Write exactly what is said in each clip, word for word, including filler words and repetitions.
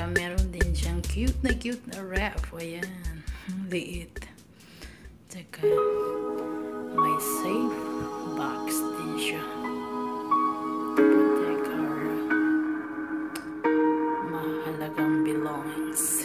Tsaka meron din siyang cute na cute na wrap. Ayan. Liit. Tsaka may safe box din siya. Protect our mahalagang belongings.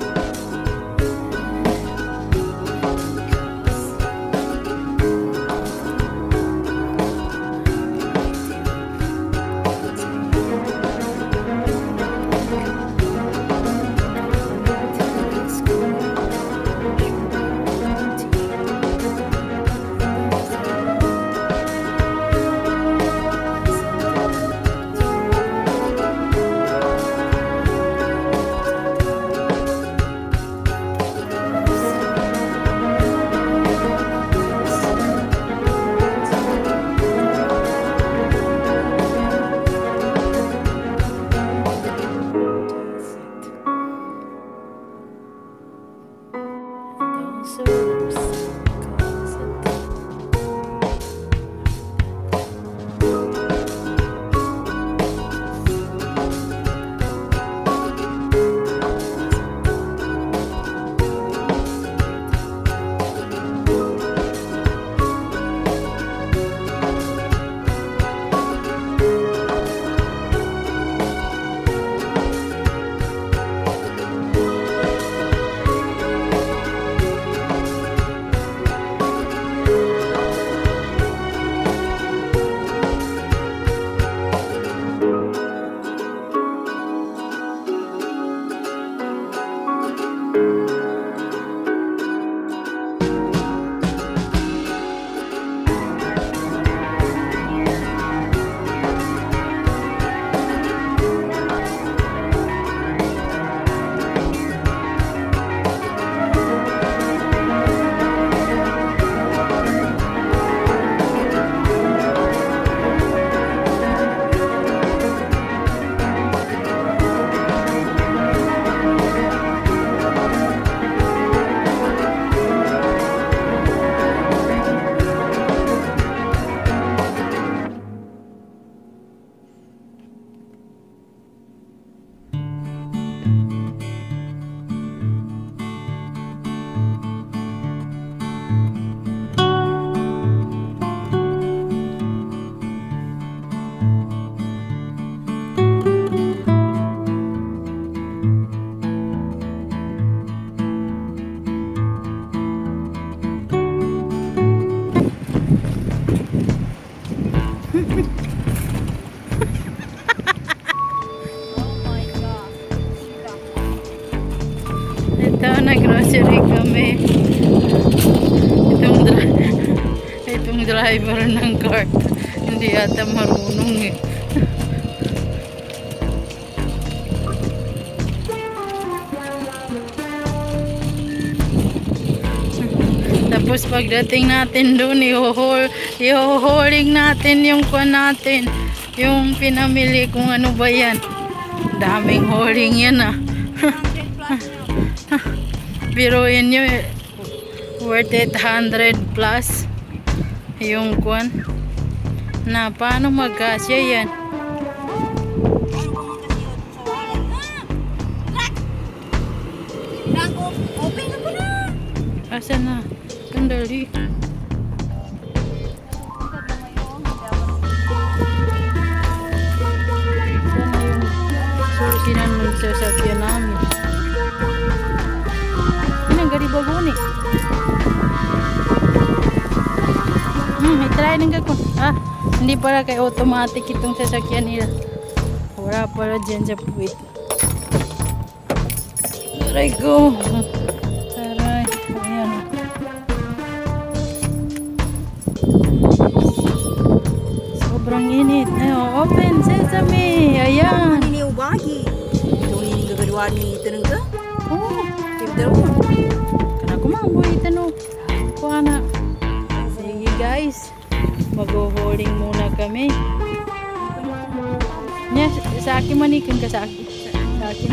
Ito, nag-grocery kami. Itong, dri itong driver ng cart, hindi yata marunong eh. Tapos pagdating natin doon, i-hauling natin yung kuwan natin. Yung pinamili kung ano ba yan. Daming hauling yan ah. Pero yun yun, worth eight hundred plus yung kuwan. Na paano magkasya yan? Asa na? Sandali. Susinan mo sa sasakyan namin. Ini gari baguni. Hmm, i-try nang gagawin. Ah, hindi para kay automatic itong sasakyan nila. Wala para dyan sa puwit. Aray ko. Aray. Ayan. Sobrang init. Ayan, open sesame. Ayan. Ini ubagi. Itong ini gagawa ni Tanangga. Oh. Dalawa. Kana ko mamboy tanong. Kuha na. Sige guys. Mag-hauling muna kami. Nya, sa akin manikin ka sa akin. Sa akin.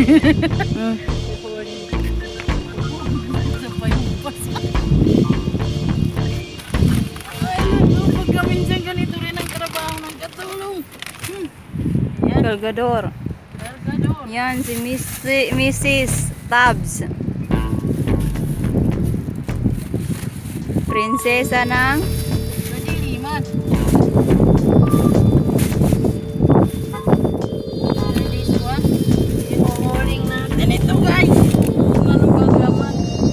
Pag kaminsan ganito rin ang trabaho ng katulong. Cargador. Cargador. Yan, si Missi- Missus Tabs. Prinsesa ng Kadiliman. This one, ihuhuling natin ito guys. Kung ano bang laman.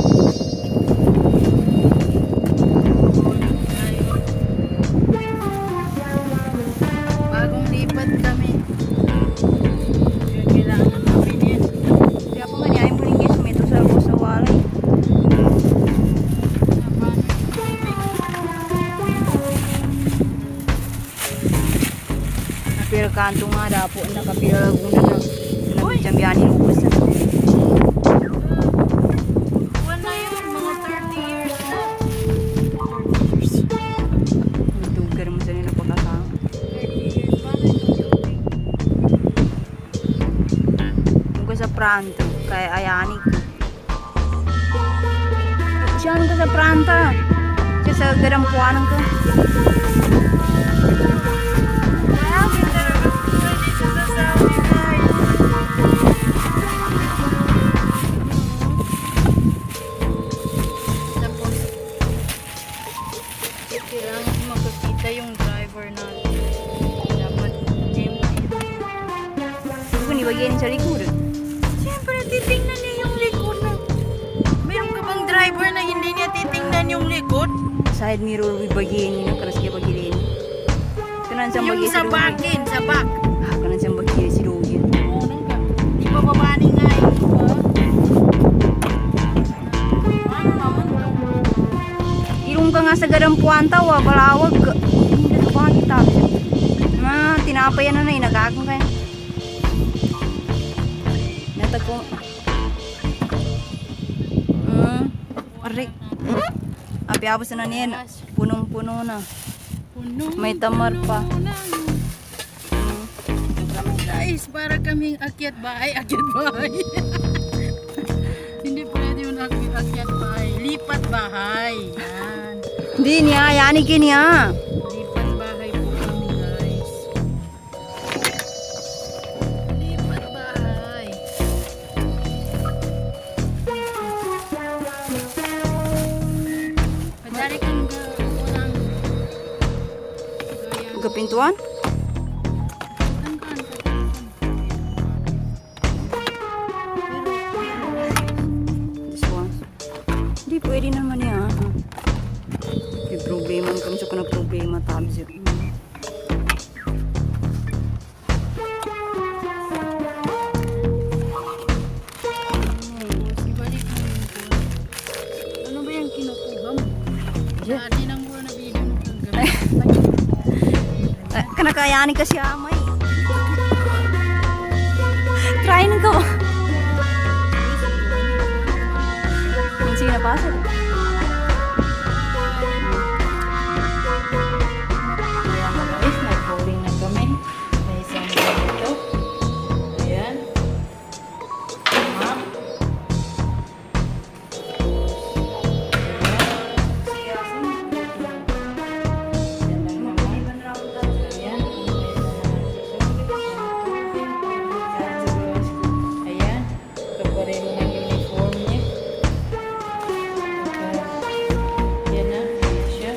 Ihuhuling tayo. Bagong lipat kami. Kaya kailangan namin yan. Kaya po maniayin po rin guys, may ito sa sa walay. Napira kanto nga dapo, nakapira laguna na. Nagcambianin ubos na. Buwan na yun, mga thirty years na. thirty years. Nagtugar mo sa nila pagkakang. thirty years. Paano yung tubig? Yung ko sa pranto, kaya ayani ko. Siya ko sa pranta. Siya sa garampuanan ko. Marami talaga pwede siya sasabi guys. Tapos, kailangan makakita yung driver natin. Dapat empty. Hindi ko nibagyan sa likod. Siyempre, titingnan niya yung likod na. Mayroon ka bang driver na hindi niya titingnan yung likod? Side mirror bibagyan niya, karas kaya bagilin. Kanan siyang Yung bagay si sa Dogi. bakin, sa back. Ah, kanan siyang bagay si Dogi. Oo, nung ka. Di ba babani nga eh, di ba? Ano naman to? Irong ka nga sa garampuan taw, ah, balawag. Hindi ko pa kita. Ma, tinapayan na na, inagakong kaya. Natag ko. Hmm, arik. Api-apos na niyan. Punong-puno na. Puno, May tamar pa. puno na. Ito kami guys, para kaming akyat bahay, akyat bahay. Hindi pwede yung akyat, akyat bahay. Lipat bahay. Yan. Hindi niya, yani kiniya. Lipat bahay po kami guys. Lipat bahay. Madali kang ga- unang gaya. Kapintuan? Tangkan, tangkan. This one. Hindi pwede naman niya. May problema kami sa kuna problema tabs yun. Ibalik mo yung phone. Ano ba yung kinukuha mo? Dati nang mura na bilhin mo kang gabi. Eh, kanakayani kasi amay. Try na ko. Sige na pa sir. Kaya mga guys, nag-bowling na kami. May isang dito. Ayan. Tama. Ayan. Ito pa rin ang uniform niya. Yan na. Ayan siya.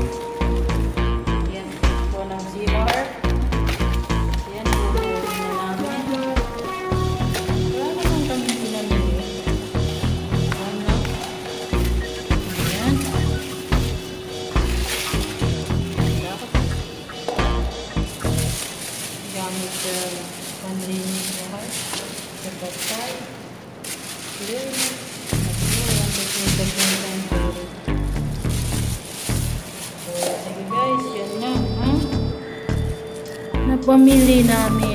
Yan. Ito ng C R. Yan. Bubuhin na namin. Wala naman kami pinamili. Ano? Ayan. Dapat gamit sa panlinis lahat. Sa patay. Clear. So, sige guys, yan na, ha? Napamili namin